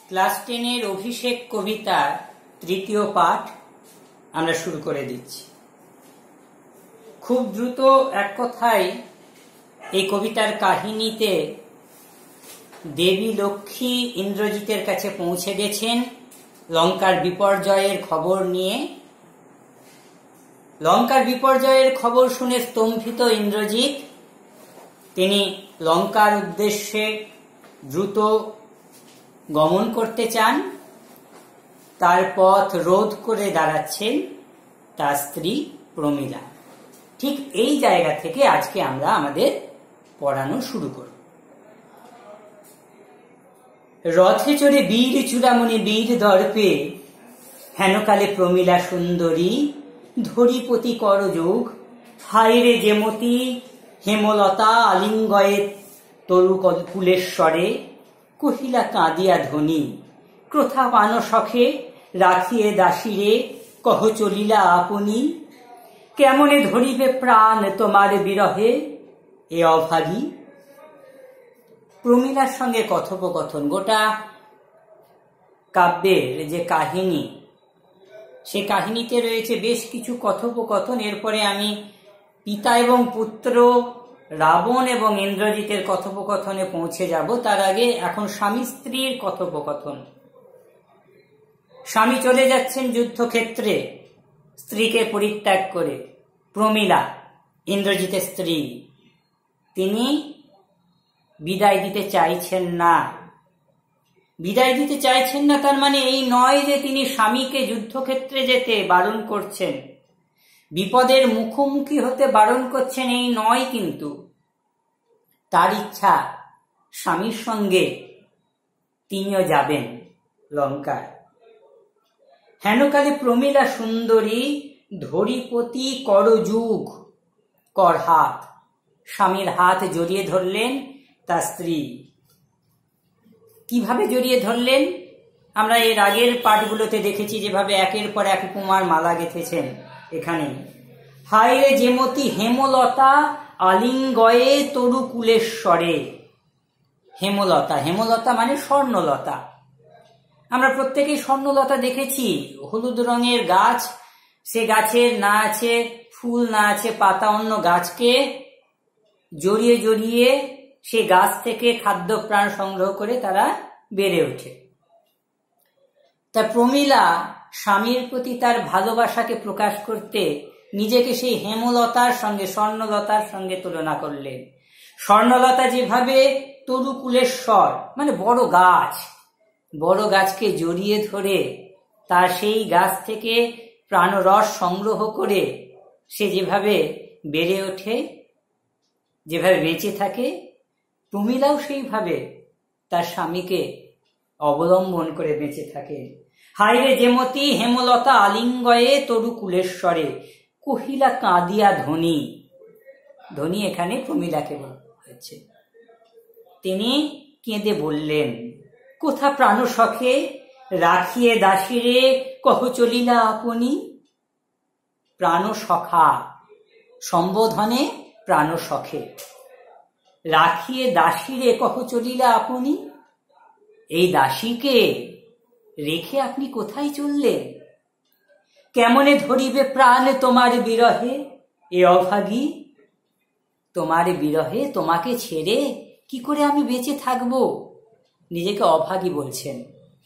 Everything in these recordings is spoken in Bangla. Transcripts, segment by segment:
ক্লাস 10-এর অভিষেক কবিতার তৃতীয় পাঠ আমরা শুরু করে দিচ্ছি। খুব দ্রুত এক কথায় এই কবিতার কাহিনীতে দেবী লক্ষ্মী ইন্দ্রজিতের কাছে পৌঁছে গেছেন লঙ্কার বিপর্যয়ের খবর নিয়ে। লঙ্কার বিপর্যয়ের খবর শুনে স্তম্ভিত ইন্দ্রজিৎ তিনি লঙ্কার উদ্দেশ্যে দ্রুত গমন করতে চান। তার পথ রোধ করে দাঁড়াচ্ছেন তার স্ত্রী প্রমীলা। ঠিক এই জায়গা থেকে আজকে আমরা আমাদের পড়ানো শুরু করব। রথে চড়ে বীর চূড়ামণি বীর দর্পে হেনকালে প্রমীলা সুন্দরী ধরিপতি করযোগ হায়রে যেমতি হেমলতা আলিঙ্গয়ে তরু কুলেশ্বরে কহিলা কাঁদিয়া ধ্বনি ক্রথা পান শখে রাখিয়ে দাসীরে কহ চলিলা আপনি কেমনে ধরিবে প্রাণ তোমার বিরহে এ অভাগী। প্রমীলার সঙ্গে কথোপকথন, গোটা কাব্যের যে কাহিনী সে কাহিনীতে রয়েছে বেশ কিছু কথোপকথন। এরপরে আমি পিতা এবং পুত্র রাবণ এবং ইন্দ্রজিতের কথোপকথনে পৌঁছে যাব। তার আগে এখন স্বামী স্ত্রীর কথোপকথন। স্বামী চলে যাচ্ছেন যুদ্ধক্ষেত্রে স্ত্রীকে পরিত্যাগ করে। প্রমীলা ইন্দ্রজিতের স্ত্রী, তিনি বিদায় দিতে চাইছেন না। বিদায় দিতে চাইছেন না তার মানে এই নয় যে তিনি স্বামীকে যুদ্ধক্ষেত্রে যেতে বারণ করছেন, বিপদের মুখোমুখি হতে বারণ করছেন, এই নয়। কিন্তু তার ইচ্ছা স্বামীর সঙ্গে তিনিও যাবেন লঙ্কায়। হেনকালে প্রমীলা সুন্দরী ধরিপতি করযুগ, কর হাত, স্বামীর হাত জড়িয়ে ধরলেন তার স্ত্রী। কিভাবে জড়িয়ে ধরলেন আমরা এর আগের পাঠগুলোতে দেখেছি, যেভাবে একের পর এক উপমার মালা গেঁথেছেন। এখানে হায়রে যেমতি হেমলতা আলিঙ্গয়ে তরু কুলেশ্বরে। হেমলতা, হেমলতা মানে স্বর্ণলতা। আমরা প্রত্যেকেই স্বর্ণলতা দেখেছি, হলুদ রঙের গাছ। সে গাছের না আছে ফুল, না আছে পাতা, অন্য গাছকে জড়িয়ে জড়িয়ে সে গাছ থেকে খাদ্য প্রাণ সংগ্রহ করে তারা বেড়ে ওঠে। তা প্রমীলা স্বামীর প্রতি তার ভালোবাসাকে প্রকাশ করতে নিজেকে সেই হেমলতার সঙ্গে, স্বর্ণলতার সঙ্গে তুলনা করলেন। স্বর্ণলতা যেভাবে তরু কুলেশ্বর মানে বড় গাছ, বড় গাছকে জড়িয়ে ধরে তার সেই গাছ থেকে প্রাণরস সংগ্রহ করে সে যেভাবে বেড়ে ওঠে, যেভাবে বেঁচে থাকে, প্রমীলাও সেইভাবে তার স্বামীকে অবলম্বন করে বেঁচে থাকে। হায়রে যেমতি হেমলতা আলিঙ্গয়ে তরু কুলেশ্বরে কহিলা কাঁদিয়া ধ্বনি। ধ্বনি এখানে প্রমীলাকে বলছে। তিনি কেঁদে বললেন, কোথা প্রাণ সখে রাখিয়ে দাসীরে কহ চলিলা আপনি। প্রাণ সখা সম্বোধনে প্রাণ সখে, রাখিয়ে দাসীরে কহ চলিলা আপনি। এই দাসীকে রেখে আপনি কোথায় চললেন? কেমনে ধরিবে প্রাণ তোমার বিরহে এ অভাগী। তোমার বিরহে, তোমাকে ছেড়ে কি করে আমি বেঁচে থাকব? নিজেকে অভাগী বলছেন।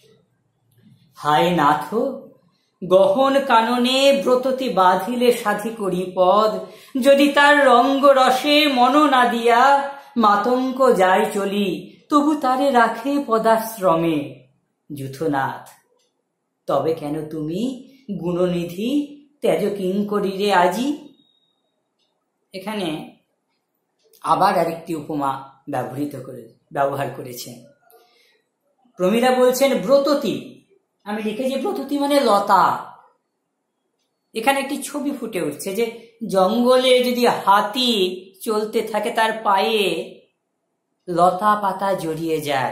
হায় নাথ গহন কাননে ব্রততি বাঁধিলে সাধি করি পদ, যদি তার রঙ্গ রসে মন না দিয়া মাতঙ্গ যায় চলি, তবু তারে রাখে পদাশ্রমে যুথনাথ। তবে কেন তুমি গুণনিধি তেজ কিঙ্করীরে আজি। এখানে আবার আরেকটি উপমা ব্যবহার করেছেন। প্রমীলা বলছেন ব্রততি, আমি লিখেছি ব্রততি মানে লতা। এখানে একটি ছবি ফুটে উঠছে যে জঙ্গলে যদি হাতি চলতে থাকে তার পায়ে লতা পাতা জড়িয়ে যায়,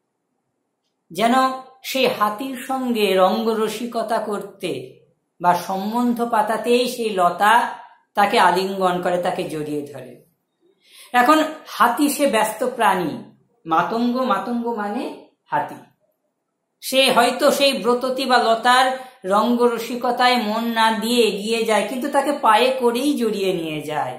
যেন সেই হাতির সঙ্গে রঙ্গরসিকতা করতে বা সম্বন্ধ পাতাতেই সেই লতা তাকে আলিঙ্গন করে, তাকে জড়িয়ে ধরে। এখন হাতি সে ব্যস্ত প্রাণী, মাতঙ্গ, মাতঙ্গ মানে হাতি, সে হয়তো সেই ব্রততী বা লতার রঙ্গরসিকতায় মন না দিয়ে এগিয়ে যায়, কিন্তু তাকে পায়ে করেই জড়িয়ে নিয়ে যায়।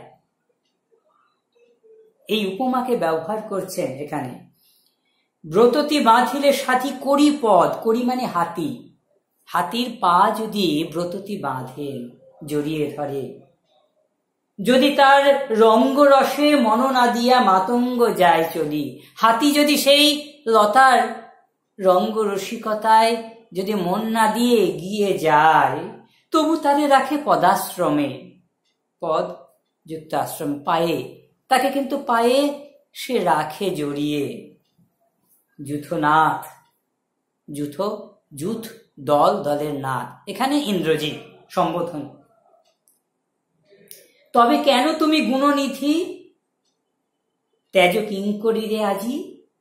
এই উপমাকে ব্যবহার করছেন এখানে। ব্রততী বাঁধিলে সাথী করি পদ, করি মানে হাতি, হাতির পা যদি ব্রততী বাঁধে, জড়িয়ে ধরে, যদি তার রঙ্গরসে মন না দিয়া মাতঙ্গ যায় চলি, হাতি যদি সেই লতার রঙ্গরসিকতায় যদি মন না দিয়ে গিয়ে যায়, তবু তারে রাখে পদাশ্রমে, পদ যুক্ত আশ্রম, পায়ে, তাকে কিন্তু পায়ে সে রাখে জড়িয়ে। যূথনাথ, যূথ যূথ দল, দলের নাথ, এখানে ইন্দ্রজিৎ সম্বোধন। তবে কেন তুমি গুণনিধি ত্যাজ কিঙ্করীরে আজি?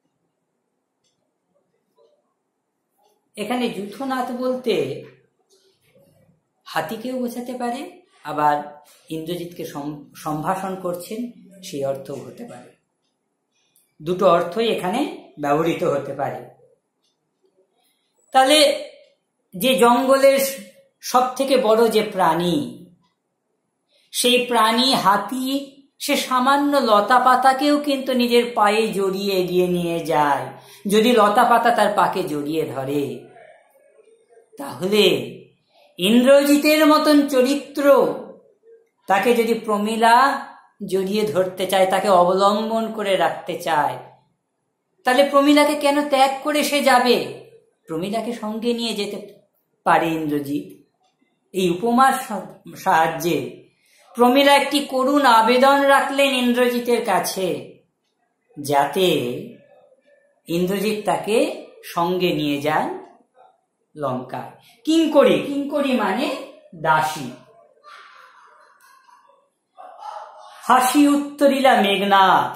এখানে যূথনাথ বলতে হাতিকেও বোঝাতে পারে, আবার ইন্দ্রজিৎকে সম্ভাষণ করছেন সেই অর্থও হতে পারে। দুটো অর্থই এখানে ব্যবহৃত হতে পারে। তাহলে যে জঙ্গলের সব থেকে বড় যে প্রাণী, সেই প্রাণী হাতি, সে সামান্য লতা পাতাকেও কিন্তু নিজের পায়ে জড়িয়ে এগিয়ে নিয়ে যায়। যদি লতা পাতা তার পাকে জড়িয়ে ধরে, তাহলে ইন্দ্রজিতের মতন চরিত্র, তাকে যদি প্রমীলা জড়িয়ে ধরতে চায়, তাকে অবলম্বন করে রাখতে চায়, তাহলে প্রমীলাকে কেন ত্যাগ করে সে যাবে? প্রমীলাকে সঙ্গে নিয়ে যেতে পারে ইন্দ্রজিৎ। এই উপমার সাহায্যে প্রমীলা একটি করুণ আবেদন রাখলেন ইন্দ্রজিতের কাছে, যাতে ইন্দ্রজিৎ তাকে সঙ্গে নিয়ে যান লঙ্কায়। কিঙ্করী, কিঙ্করী মানে দাসী। হাসি উত্তরিলা মেঘনাদ,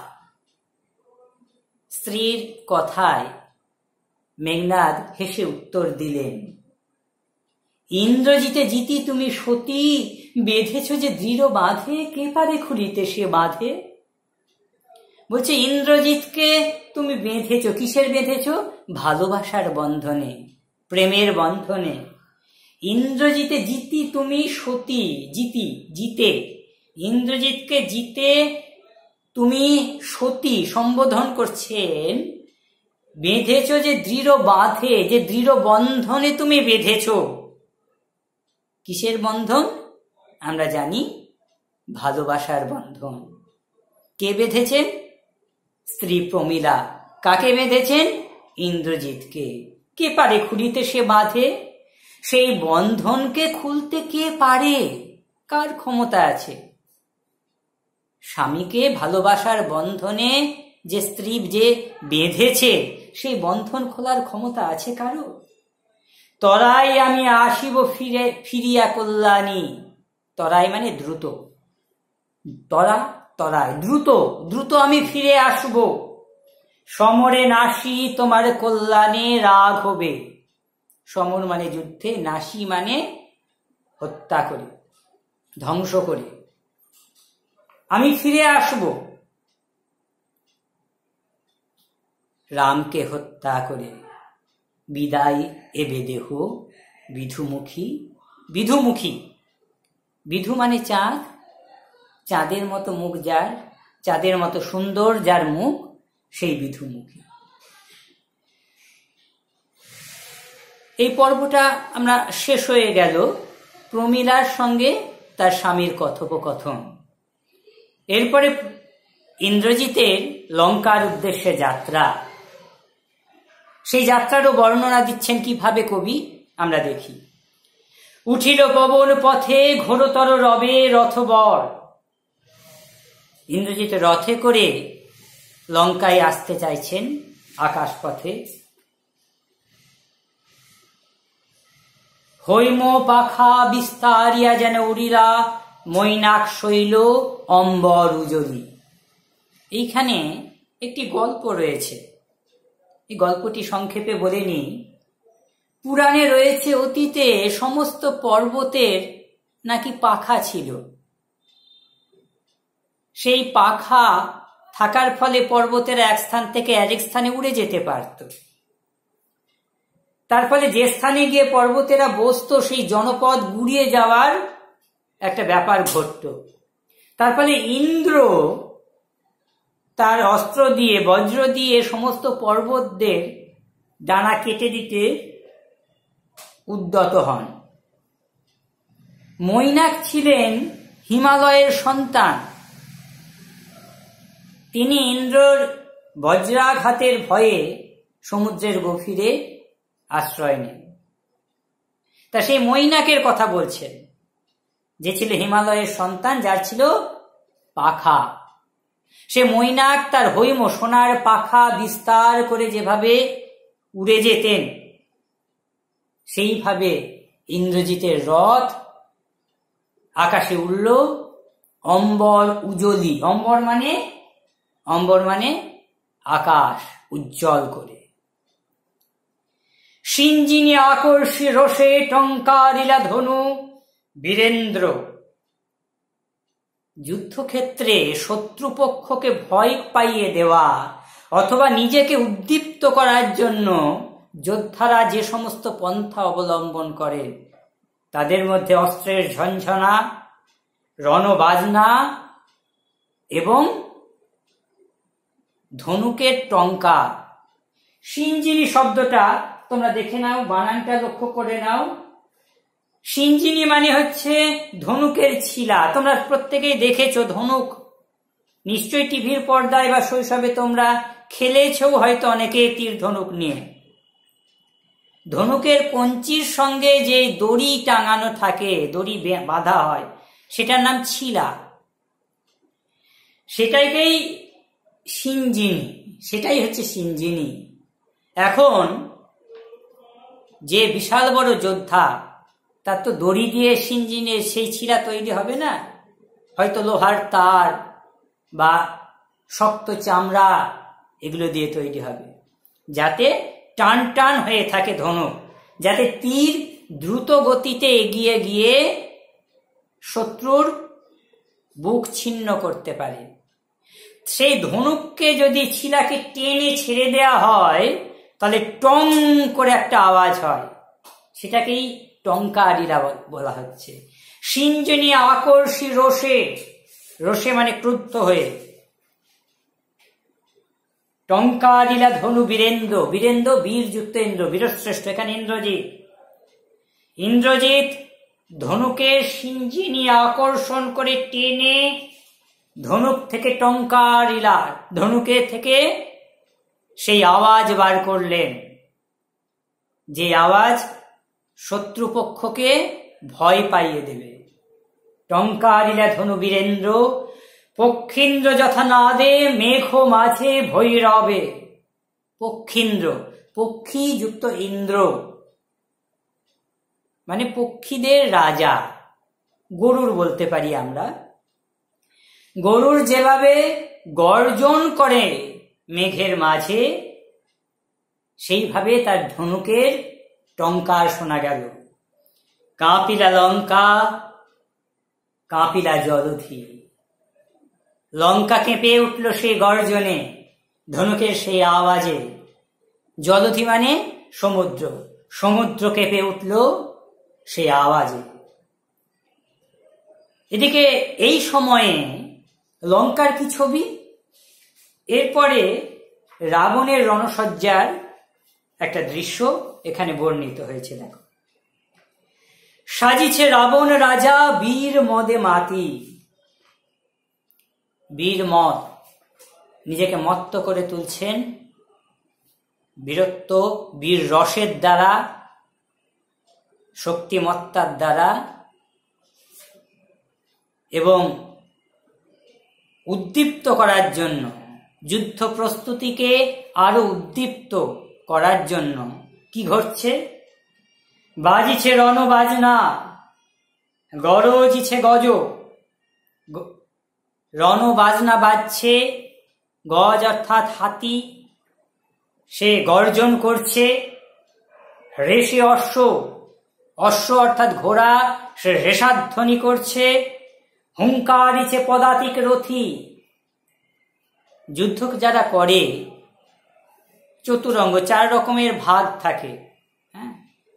স্ত্রীর কথায় মেঘনাদ হেসে উত্তর দিলেন, ইন্দ্রজিতে জিতি তুমি সতী, বেঁধেছ যে দৃঢ় বাঁধে, কে পারে খুলিতে সে বাঁধে? বলছে ইন্দ্রজিৎকে তুমি বেঁধেছ, কিসের বেঁধেছ? ভালোবাসার বন্ধনে, প্রেমের বন্ধনে। ইন্দ্রজিতে জিতি তুমি সতী, জিতি জিতে, ইন্দ্রজিৎকে জিতে তুমি সতী সম্বোধন করছেন। বেঁধেছ যে দৃঢ় বাঁধে, যে দৃঢ় বন্ধনে তুমি বেঁধেছ। কিসের বন্ধন? আমরা জানি ভালোবাসার বন্ধন। কে বেঁধেছেন? স্ত্রী প্রমীলা। কাকে বেঁধেছেন? ইন্দ্রজিৎকে। কে পারে খুলিতে সে বাঁধে? সেই বন্ধনকে খুলতে কে পারে? কার ক্ষমতা আছে? স্বামীকে ভালোবাসার বন্ধনে যে স্ত্রী যে বেঁধেছে, সেই বন্ধন খোলার ক্ষমতা আছে কারো? তরাই আমি আসিব ফিরে ফিরিয়া কল্যাণী। তরাই মানে দ্রুত, তরা তরাই দ্রুত, দ্রুত আমি ফিরে আসব। সমরে নাসি তোমার কল্যাণে রাগ হবে। সমর মানে যুদ্ধে, নাসি মানে হত্যা করে, ধ্বংস করে। আমি ফিরে আসব রামকে হত্যা করে। বিদায় এবে দেহ বিধুমুখী। বিধুমুখী, বিধু মানে চাঁদ, চাঁদের মতো মুখ যার, চাঁদের মতো সুন্দর যার মুখ, সেই বিধুমুখী। এই পর্বটা আমরা শেষ হয়ে গেল প্রমীলার সঙ্গে তার স্বামীর কথোপকথন। এরপরে ইন্দ্রজিতের লঙ্কার উদ্দেশ্যে যাত্রা, সেই যাত্রারও বর্ণনা দিচ্ছেন কিভাবে কবি, আমরা দেখি। উঠিল পবন পথে ঘোরতর রবে রথবর। ইন্দ্রজিৎ রথে করে লঙ্কায় আসতে চাইছেন আকাশ পথে। হৈম পাখা বিস্তারিয়া যেন উড়িলা মৈনাক শৈল অম্বর উজলি। এইখানে একটি গল্প রয়েছে, এই গল্পটি সংক্ষেপে বলে নিই। পুরাণে রয়েছে অতীতে সমস্ত পর্বতের নাকি পাখা ছিল। সেই পাখা থাকার ফলে পর্বতের এক স্থান থেকে আরেক স্থানে উড়ে যেতে পারত। তার ফলে যে স্থানে গিয়ে পর্বতেরা বসতো সেই জনপদ গুড়িয়ে যাওয়ার একটা ব্যাপার ঘটত। তার ফলে ইন্দ্র তার অস্ত্র দিয়ে, বজ্র দিয়ে সমস্ত পর্বতদের ডানা কেটে দিতে উদ্যত হন। মৈনাক ছিলেন হিমালয়ের সন্তান। তিনি ইন্দ্রর বজ্রাঘাতের ভয়ে সমুদ্রের গভীরে আশ্রয় নেন। তা সেই মৈনাকের কথা বলছেন, যে ছিল হিমালয়ের সন্তান, যার ছিল পাখা। সে মৈনাক তার হৈম সোনার পাখা বিস্তার করে যেভাবে উড়ে যেতেন, সেইভাবে ইন্দ্রজিতের রথ আকাশে উড়ল অম্বর উজ্জ্বলি। অম্বর মানে আকাশ উজ্জ্বল করে। সিঞ্জিনী আকর্ষী রোষে টঙ্কারিলা ধনু বীরেন্দ্র। যুদ্ধক্ষেত্রে শত্রুপক্ষকে ভয় পাইয়ে দেওয়া অথবা নিজেকে উদ্দীপ্ত করার জন্য যোদ্ধারা যে সমস্ত পন্থা অবলম্বন করে, তাদের মধ্যে অস্ত্রের ঝনঝনা, রণবাজনা এবং ধনুকের টঙ্কার। সিঞ্জিনী শব্দটা তোমরা দেখে নাও, বানানটা লক্ষ্য করে নাও। সিঞ্জিনী মানে হচ্ছে ধনুকের ছিলা। তোমরা প্রত্যেকেই দেখেছো ধনুক, নিশ্চয়ই টিভির পর্দায় বা শৈশবে তোমরা খেলেছো হয়তো অনেকে তীর ধনুক নিয়ে। ধনুকের কঞ্চির সঙ্গে যে দড়ি টাঙানো থাকে, দড়ি বাঁধা হয়, সেটার নাম ছিলা। সেটাকেই সিঞ্জিনী, সেটাই হচ্ছে সিঞ্জিনী। এখন যে বিশাল বড় যোদ্ধা, তার তো দড়ি দিয়ে সিঞ্জিনের সেই ছিলা তৈরি হবে না, হয়তো লোহার তার বা শক্ত চামড়া এগুলো দিয়ে তৈরি হবে, যাতে টান টান হয়ে থাকে ধনুক, যাতে তীর দ্রুত গতিতে এগিয়ে গিয়ে শত্রুর বুক ছিন্ন করতে পারে। সেই ধনুককে যদি ছিলাকে টেনে ছেড়ে দেওয়া হয়, তাহলে টং করে একটা আওয়াজ হয়, সেটাকেই টঙ্কারিলা বলা হচ্ছে। সিঞ্জিনী আকর্ষী রোষে, রোষে মানে ক্রুদ্ধ হয়ে। টঙ্কারিলা ধনু বীরেন্দ্র, বীরেন্দ্র বীরযুক্ত ইন্দ্র, বীরশ্রেষ্ঠ। এখানে ইন্দ্রজিৎ ধনুকে সিঞ্জিনী আকর্ষণ করে টেনে ধনুক থেকে টঙ্কারিলা, ধনুকে থেকে সেই আওয়াজ বার করলেন, যে আওয়াজ শত্রুপক্ষকে ভয় পাইয়ে দেবে। টঙ্কারিলা ধনু বীরেন্দ্র, পক্ষীন্দ্র যথা নাদে মেঘ মাঝে ভৈরবে। পক্ষীন্দ্র, পক্ষী যুক্ত ইন্দ্র মানে পক্ষীদের রাজা, গরুর বলতে পারি আমরা। গরুর যেভাবে গর্জন করে মেঘের মাঝে, সেইভাবে তার ধনুকের টঙ্কার শোনা গেল। কাঁপিলা লঙ্কা, কাঁপিলা জলধি। লঙ্কা কেঁপে উঠল সেই গর্জনে, ধনুকের সেই আওয়াজে। জলধি মানে সমুদ্র, সমুদ্র কেঁপে উঠল সেই আওয়াজে। এদিকে এই সময়ে লঙ্কার কি ছবি? এরপরে রাবণের রণসজ্জার একটা দৃশ্য এখানে বর্ণিত হয়েছে। দেখো, সাজিছে রাবণ রাজা বীর মদে মাতি। বীর মদ, নিজেকে মত্ত করে তুলছেন বীরত্ব, বীর রসের দ্বারা, শক্তিমত্তার দ্বারা, এবং উদ্দীপ্ত করার জন্য, যুদ্ধ প্রস্তুতিকে আরো উদ্দীপ্ত করার জন্য কি ঘটছে? বাজিছে রণবাজনা, গরজিছে গজ। রণবাজনা বাজছে, গজ অর্থাৎ হাতি, সে গর্জন করছে। রেশে অশ্ব, অশ্ব অর্থাৎ ঘোড়া, সে রেশাধ্বনি করছে। হুঙ্কারিছে পদাতিক রথী। যুদ্ধ যারা করে, চতুরঙ্গ, 4 রকমের ভাগ থাকে।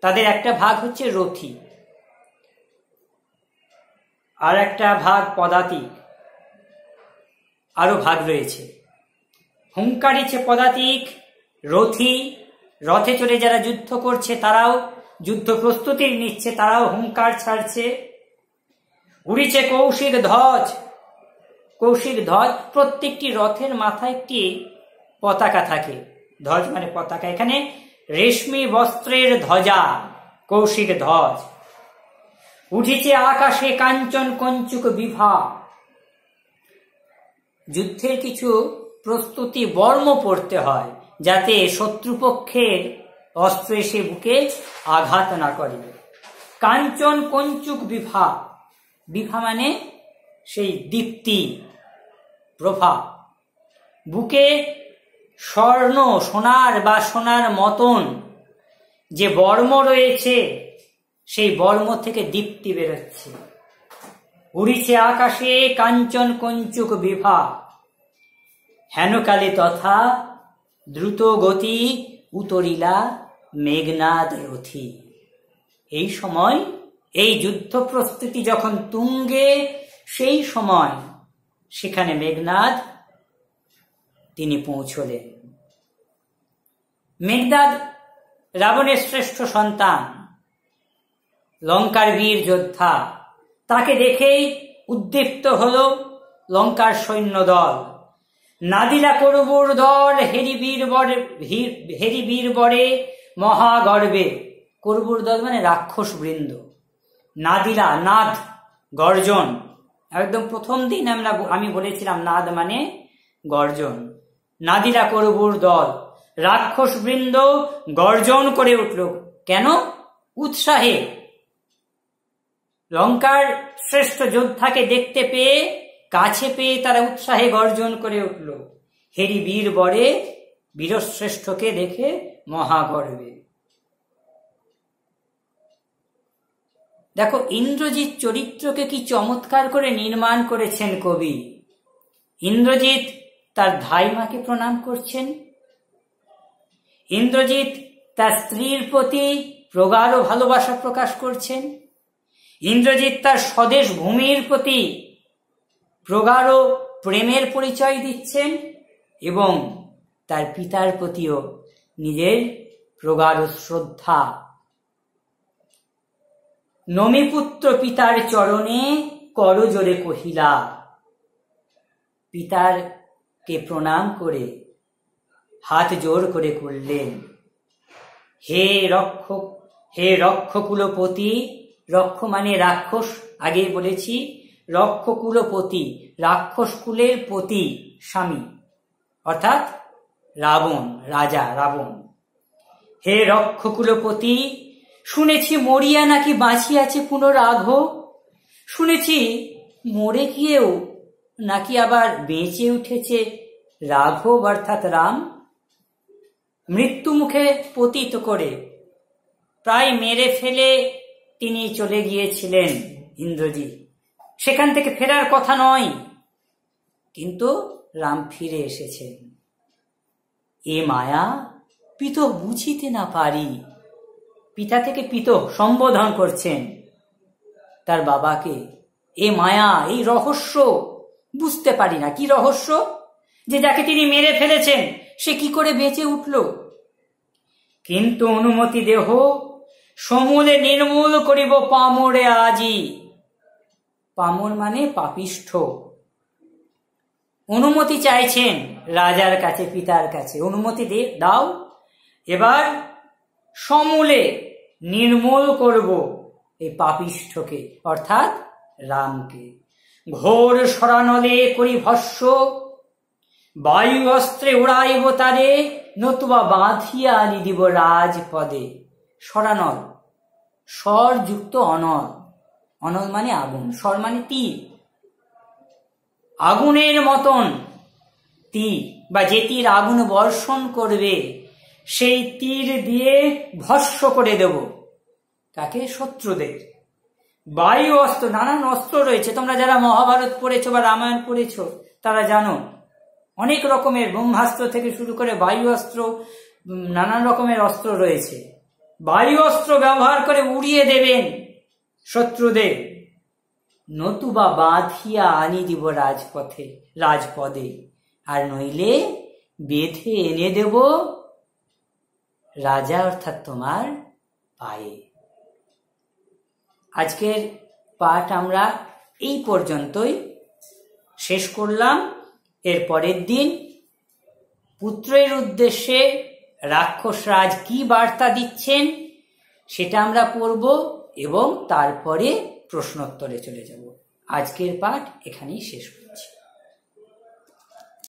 তাদের একটা ভাগ হচ্ছে রথী, আর একটা ভাগ পদাতিক, আরো ভাগ রয়েছে। হুঙ্কারিছে পদাতিক, রথী, রথে চড়ে যারা যুদ্ধ করছে তারাও যুদ্ধ প্রস্তুতি নিচ্ছে, তারাও হুঙ্কার ছাড়ছে। উড়িছে কৌশিক ধ্বজ, কৌশিক ধ্বজ, প্রত্যেকটি রথের মাথায় একটি পতাকা থাকে। ধ্বজ মানে পতাকা, এখানে রেশমি বস্ত্রের ধ্বজা, কৌশিক ধ্বজ। উঠিছে আকাশে কাঞ্চন কঞ্চুক বিভা, যুদ্ধের কিছু প্রস্তুতি বর্ম পড়তে হয় যাতে শত্রুপক্ষের অস্ত্র এসে বুকে আঘাত না করে। কাঞ্চন কঞ্চুক বিভা, বিভা মানে সেই দীপ্তি, প্রভা। বুকে স্বর্ণ, সোনার বা সোনার মতন যে বর্ম রয়েছে সেই বর্ম থেকে দীপ্তি বেরোচ্ছে। উড়িছে আকাশে কাঞ্চন কঞ্চুক বিভা, হেনকালে তথা দ্রুত গতি উতরিলা মেঘনাদ রথী। এই সময় এই যুদ্ধ প্রস্তুতি যখন তুঙ্গে, সেই সময় সেখানে মেঘনাদ তিনি পৌঁছলেন। মেঘনাদ রাবণের শ্রেষ্ঠ সন্তান, লঙ্কার বীর যোদ্ধা। তাকে দেখেই উদ্দীপ্ত হল লঙ্কার সৈন্য দল। নাদিলা করবুর দল হেরি বীর বরে মহাগর্বে। করবুর দল মানে রাক্ষস বৃন্দ। নাদিলা, নাদ, গর্জন। একদম প্রথম দিন আমি বলেছিলাম নাদ মানে গর্জন। নাদিলা করবুর দল, রাক্ষস বৃন্দ গর্জন করে উঠল। কেন? উৎসাহে। লঙ্কার শ্রেষ্ঠ যোদ্ধাকে দেখতে পেয়ে, কাছে পেয়ে তারা উৎসাহে গর্জন করে উঠল। হেরি বীর বরে, বীরশ্রেষ্ঠকে দেখে মহাগর্বে। দেখো ইন্দ্রজিৎ চরিত্রকে কি চমৎকার করে নির্মাণ করেছেন কবি। ইন্দ্রজিৎ তার ধাইমাকে প্রণাম করছেন। ইন্দ্রজিৎ তার স্ত্রীর প্রতি প্রগাঢ় ভালোবাসা প্রকাশ করছেন। ইন্দ্রজিৎ তার স্বদেশ ভূমির প্রতি প্রগাঢ় প্রেমের পরিচয় দিচ্ছেন এবং তার পিতার প্রতিও নিজের প্রগাঢ় শ্রদ্ধা। নমিপুত্র পিতার চরণে করজোড়ে কহিলা, পিতারকে প্রণাম করে হাত জোর করে করলেন, হে রক্ষক, হে রক্ষকুলপতি। রক্ষ মানে রাক্ষস, আগে বলেছি। রক্ষকুলপতি, রাক্ষস কুলের পতি, স্বামী, অর্থাৎ রাবণ, রাজা রাবণ। হে রক্ষকুলপতি, শুনেছি মরিয়া নাকি বাঁচিয়াছে পুনরাঘ। শুনেছি মরে গিয়েও নাকি আবার বেঁচে উঠেছে রাঘব অর্থাৎ রাম। মৃত্যু মুখে পতিত করে প্রায় মেরে ফেলে তিনি চলে গিয়েছিলেন ইন্দ্রজিৎ। সেখান থেকে ফেরার কথা নয়, কিন্তু রাম ফিরে এসেছেন। এ মায়া পিত বুঝিতে না পারি। পিতা থেকে পিত সম্বোধন করছেন তার বাবাকে। এ মায়া, এই রহস্য বুঝতে পারি না। কি রহস্য? যে যাকে তিনি মেরে ফেলেছেন সে কি করে বেঁচে উঠল। কিন্তু অনুমতি দেহ, সমূলে নির্মূল করিব পামরে আজি। পামর মানে পাপিষ্ঠ। অনুমতি চাইছেন রাজার কাছে, পিতার কাছে। অনুমতি দাও, এবার সমূলে নির্মূল করব এই পাপিষ্ঠকে, অর্থাৎ রামকে। ঘোর সরানলে করি ভস্য, বায়ু অস্ত্রে উড়াইব তারে, নতুবা বাঁধিয়া আনি দিব রাজপদে। সরানল, স্বর যুক্ত অনল। অনল মানে আগুন, স্বর মানে তীর। আগুনের মতন তীর, বা যে তীর আগুন বর্ষণ করবে সেই তীর দিয়ে ভস্য করে দেব। তাকে? শত্রুদের। বায়ু অস্ত্র, নানান অস্ত্র রয়েছে। তোমরা যারা মহাভারত পড়েছো বা রামায়ণ পড়েছো তারা জানো অনেক রকমের ব্রহ্মাস্ত্র থেকে শুরু করে বায়ু অস্ত্র, নানান রকমের অস্ত্র রয়েছে। বায়ু অস্ত্র ব্যবহার করে উড়িয়ে দেবেন শত্রুদের, নতুবা বাঁধিয়া আনি দিব রাজপদে, আর নইলে বেঁধে এনে দেব রাজা অর্থাৎ তোমার পায়ে। আজকের পাঠ আমরা এই পর্যন্তই শেষ করলাম। এর পরের দিন পুত্রের উদ্দেশ্যে রাক্ষসরাজ কি বার্তা দিচ্ছেন সেটা আমরা পড়ব এবং তারপরে প্রশ্নোত্তরে চলে যাব। আজকের পাঠ এখানেই শেষ করছি।